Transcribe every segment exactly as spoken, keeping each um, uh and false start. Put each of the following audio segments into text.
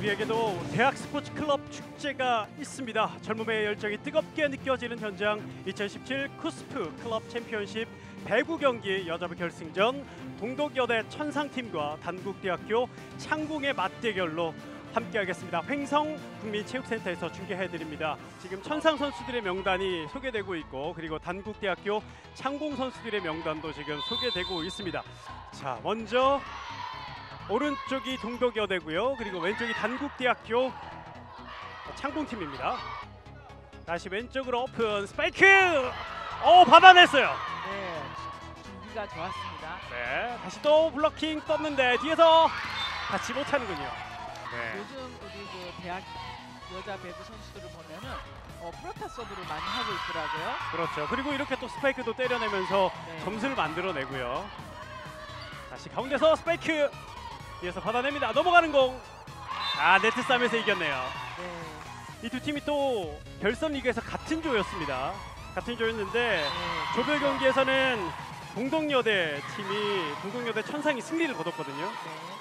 우리에게도 대학 스포츠 클럽 축제가 있습니다. 젊음의 열정이 뜨겁게 느껴지는 현장 이천십칠 쿠스프 클럽 챔피언십 배구 경기 여자부 결승전 동덕여대 천상팀과 단국대학교 창공의 맞대결로 함께하겠습니다. 횡성 국민체육센터에서 중계해드립니다. 지금 천상 선수들의 명단이 소개되고 있고 그리고 단국대학교 창공 선수들의 명단도 지금 소개되고 있습니다. 자, 먼저 오른쪽이 동덕여대고요. 그리고 왼쪽이 단국대학교 창공팀입니다. 다시 왼쪽으로 오픈 스파이크! 오, 받아냈어요. 네, 준비가 좋았습니다. 네, 다시 또 블로킹 떴는데 뒤에서 받지 못하는군요. 네. 요즘 우리 그 대학 여자 배구 선수들을 보면은 어, 프로타 서브를 많이 하고 있더라고요. 그렇죠. 그리고 이렇게 또 스파이크도 때려내면서 네. 점수를 만들어내고요. 다시 가운데서 스파이크 뒤에서 받아냅니다. 넘어가는 공. 아, 네트 싸움에서 이겼네요. 네. 이 두 팀이 또 결선 리그에서 같은 조였습니다. 같은 조였는데 네, 조별 그렇죠. 경기에서는 동덕여대 팀이 동덕여대 천상이 승리를 거뒀거든요. 네.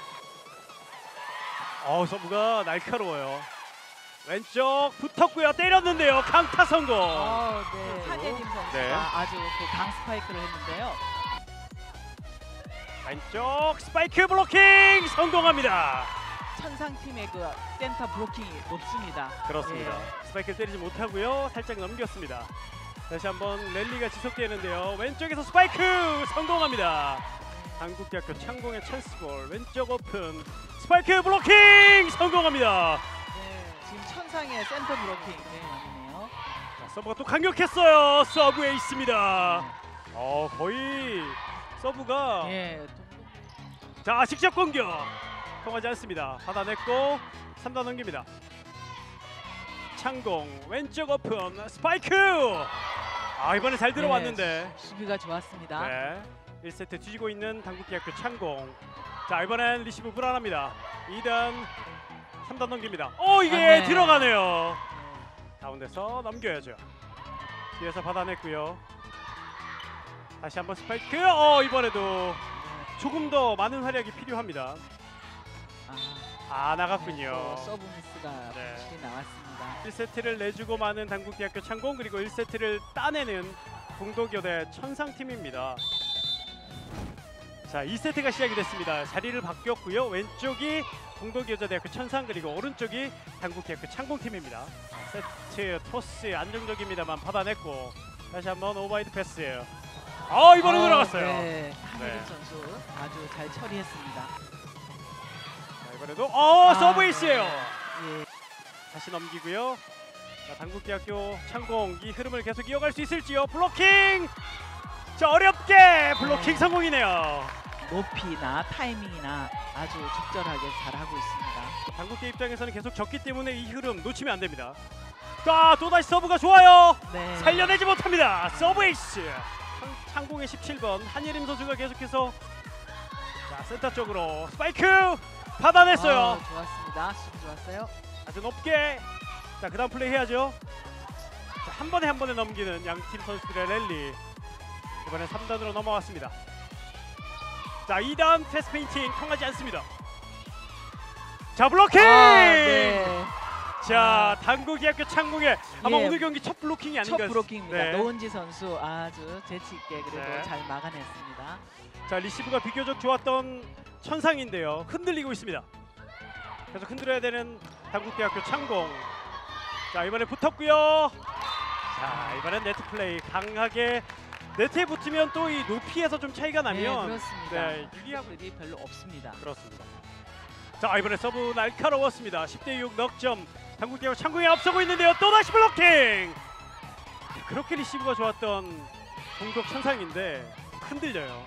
어우, 서브가 날카로워요. 왼쪽 붙었고요. 때렸는데요. 강타 성공. 어, 네. 한예림 선수가 네. 아주 그 강 스파이크를 했는데요. 왼쪽 스파이크 블로킹 성공합니다. 천상팀의 그 센터 블로킹이 높습니다. 그렇습니다. 네. 스파이크를 때리지 못하고요. 살짝 넘겼습니다. 다시 한번 랠리가 지속되는데요. 왼쪽에서 스파이크 성공합니다. 한국대학교 창공의 찬스볼. 왼쪽 오픈 스파이크 블로킹 성공합니다. 네, 지금 천상의 센터 블로킹 네, 아니네요. 자, 서브가 또 강력했어요. 서브에 있습니다. 어, 거의 서브가 예, 자, 직접 공격 통하지 않습니다. 받아냈고 삼 단 넘깁니다. 창공 왼쪽 오픈 스파이크. 아, 이번에 잘 들어왔는데 네, 수비가 좋았습니다. 네, 일 세트 뒤지고 있는 단국대학교 창공. 자, 이번엔 리시브 불안합니다. 이 단 삼 단 넘깁니다. 오, 이게 아, 네. 들어가네요. 네. 가운데서 넘겨야죠. 뒤에서 받아냈고요. 다시 한번 스파이크. 어, 이번에도 조금 더 많은 활약이 필요합니다. 아, 아, 나갔군요. 또 서브 미스가 네. 확실히 나왔습니다. 일 세트를 내주고 마는 단국대학교 창공, 그리고 일 세트를 따내는 동덕여대 천상팀입니다. 자, 이 세트가 시작이 됐습니다. 자리를 바뀌었고요. 왼쪽이 동덕여자대학교 천상, 그리고 오른쪽이 단국대학교 창공팀입니다. 세트 토스 안정적입니다만 받아냈고 다시 한번 오버헤드 패스예요. 아, 이번에 어, 들어갔어요. 네, 한예림 네. 선수 아주 잘 처리했습니다. 자, 이번에도 어, 아, 서브에이스예요. 예. 다시 넘기고요. 자, 단국대학교 창공 이 흐름을 계속 이어갈 수 있을지요. 블로킹. 자, 어렵게 블로킹 네. 성공이네요. 높이나 타이밍이나 아주 적절하게 잘하고 있습니다. 단국대 입장에서는 계속 졌기 때문에 이 흐름 놓치면 안 됩니다. 자, 또다시 서브가 좋아요. 네. 살려내지 못합니다. 서브 에이스. 창공의 십칠 번 한예림 선수가 계속해서 자, 센터 쪽으로 스파이크 받아냈어요. 어, 좋았습니다. 수비 좋았어요. 아주 높게. 자, 그다음 플레이 해야죠. 자, 한 번에 한 번에 넘기는 양팀 선수들의 랠리. 이번엔 삼 단으로 넘어왔습니다. 자, 이 단 패스 페인팅 통하지 않습니다. 자, 블로킹. 아, 네. 자, 단국대학교 창공의 아마 예. 오늘 경기 첫 블로킹이 아닌가. 첫 브로킹입니다. 네. 노은지 선수 아주 재치 있게 그래도 네. 잘 막아냈습니다. 자, 리시브가 비교적 좋았던 천상인데요. 흔들리고 있습니다. 계속 흔들어야 되는 단국대학교 창공. 자, 이번에 붙었고요. 자, 이번엔 네트 플레이 강하게 네트에 붙으면 또 이 높이에서 좀 차이가 나면 네, 그렇습니다. 네, 유리하고 들이 별로 없습니다. 그렇습니다. 자, 이번에 서브 날카로웠습니다. 십 대 육 넉점. 단국대학교 창공이 앞서고 있는데요. 또다시 블로킹. 그렇게 리시브가 좋았던 동덕 천상인데 흔들려요.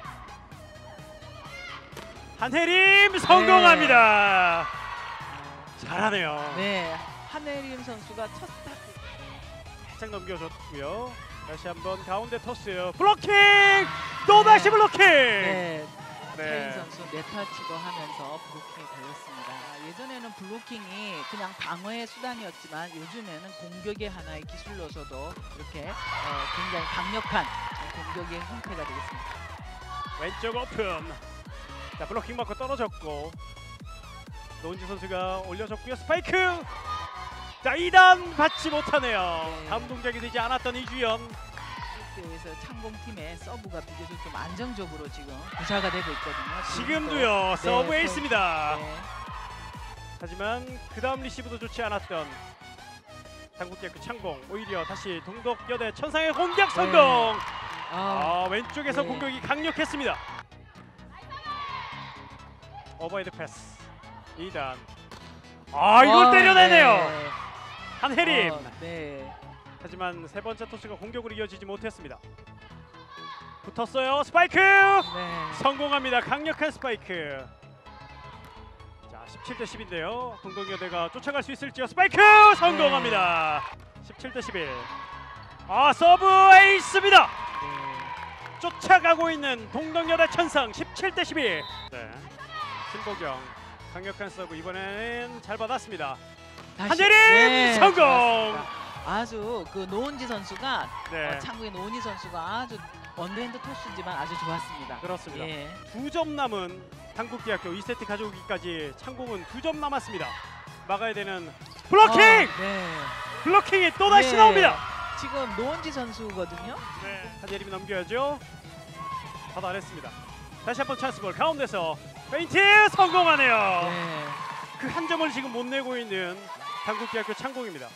한혜림 성공합니다. 잘하네요. 네, 한혜림 선수가 첫 스타트. 살짝 넘겨줬고요. 다시 한번 가운데 토스 블로킹. 또다시 블로킹. 네, 네. 태인 선수 네타치도 하면서 블로킹이 걸렸습니다. 아, 예전에는 블로킹이 그냥 방어의 수단이었지만 요즘에는 공격의 하나의 기술로서도 이렇게 어, 굉장히 강력한 공격의 형태가 되겠습니다. 왼쪽 오픈. 자, 블로킹 맞고 떨어졌고 노은지 선수가 올려줬고요. 스파이크. 자, 이 단 받지 못하네요. 네. 다음 동작이 되지 않았던 이주연. 에서 창공팀의 서브가 비교적 좀 안정적으로 지금 구사가 되고 있거든요. 지금도요. 네, 서브 네, 에이스입니다. 네. 하지만 그 다음 리시브도 좋지 않았던 당국대학교 창공. 오히려 다시 동덕여대 천상의 공격 성공. 아, 아, 왼쪽에서 네. 공격이 강력했습니다. 오버헤드 패스. 이 단. 아, 이걸 와, 때려내네요. 네. 한혜림. 어, 네. 하지만 세 번째 토스가 공격으로 이어지지 못했습니다. 붙었어요. 스파이크. 네. 성공합니다. 강력한 스파이크. 자, 십칠 대 십인데요. 동덕여대가 쫓아갈 수 있을지요. 스파이크 성공합니다. 십칠 대 십일. 아, 서브 에이스입니다. 네. 쫓아가고 있는 동덕여대 천상 십칠 대 십일. 네. 신보경 강력한 서브 이번에는 잘 받았습니다. 다시- 한예림 네, 성공. 좋았습니다. 아주 그 노은지 선수가 네. 어, 창구의 노은지 선수가 아주 언더핸드 토스지만 아주 좋았습니다. 그렇습니다. 예. 두 점 남은 당국대학교 이 세트 가져오기까지 창공은 두 점 남았습니다. 막아야 되는 블로킹! 어, 네. 블로킹이 또 다시 네. 나옵니다. 지금 노은지 선수거든요. 네. 한예림이 넘겨야죠. 받아냈습니다. 다시 한번 찬스볼 가운데서 페인트 성공하네요. 네. 그 한 점을 지금 못 내고 있는 당국대학교 창공입니다.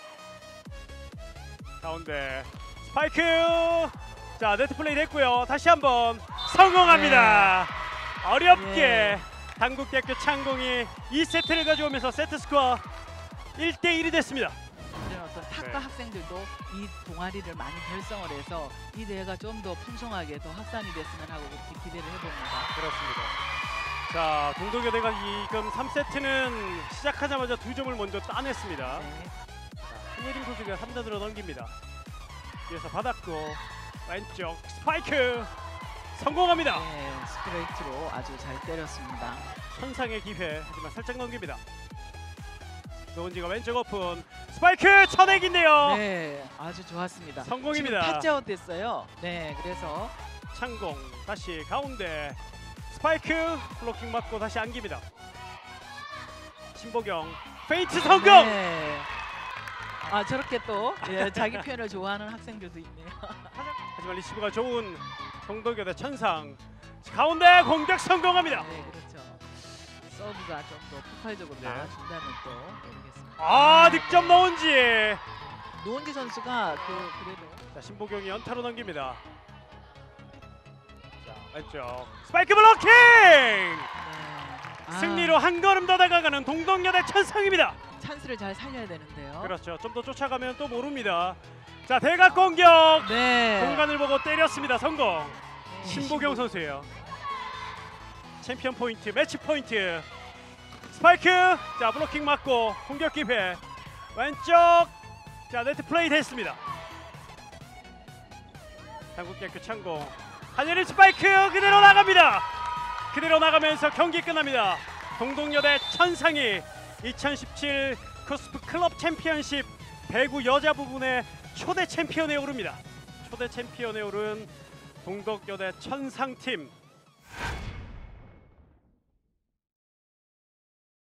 가운데 스파이크. 자, 네트 플레이 됐고요. 다시 한번 성공합니다. 어렵게 네. 당국대학교 창공이 이 세트를 가져오면서 세트 스코어 일 대 일이 됐습니다. 이런 어떤 탁과 네. 학생들도 이 동아리를 많이 결성을 해서 이 대회가 좀 더 풍성하게 더 확산이 됐으면 하고 그렇게 기대를 해봅니다. 그렇습니다. 자, 동덕여대가 지금 삼 세트는 시작하자마자 두 점을 먼저 따냈습니다. 네. 한예림 선수가 삼 단으로 넘깁니다. 뒤에서 받았고 왼쪽 스파이크 성공합니다. 네, 스트레이트로 아주 잘 때렸습니다. 천상의 기회. 하지만 살짝 넘깁니다. 노은지가 왼쪽 오픈 스파이크 쳐내기인데요. 네, 아주 좋았습니다. 성공입니다. 지금 타치아웃 됐어요. 네, 그래서 창공 다시 가운데 스파이크 블로킹 맞고 다시 안깁니다. 신보경 페인트 성공. 네. 아 저렇게 또 예, 자기 표현을 좋아하는 학생들도 있네요. 하지만 리시브가 좋은 동덕여대 천상 가운데 공격 성공합니다. 네, 그렇죠. 서브가 좀 더 폭발적으로 네. 나와준다면 또 모르겠습니다. 아, 득점 노은지. 노은지 선수가 그 그래도 자, 신보경이 연타로 넘깁니다. 자, 왼쪽 스파이크 블로킹. 네. 아, 승리로 한 걸음 더 다가가는 동덕여대 천상입니다. 찬스를 잘 살려야 되는데요. 그렇죠. 좀 더 쫓아가면 또 모릅니다. 자, 대각 공격. 네. 공간을 보고 때렸습니다. 성공. 네, 신보경 선수예요. 챔피언 포인트, 매치 포인트. 스파이크. 자, 블로킹 맞고 공격 기회. 왼쪽. 자, 네트 플레이 됐습니다. 당국대학교 창공. 한예림 스파이크 그대로 나갑니다. 그대로 나가면서 경기 끝납니다. 동덕여대 천상이 이천십칠 쿠스프 클럽 챔피언십 배구 여자 부분의 초대 챔피언에 오릅니다. 초대 챔피언에 오른 동덕여대 천상팀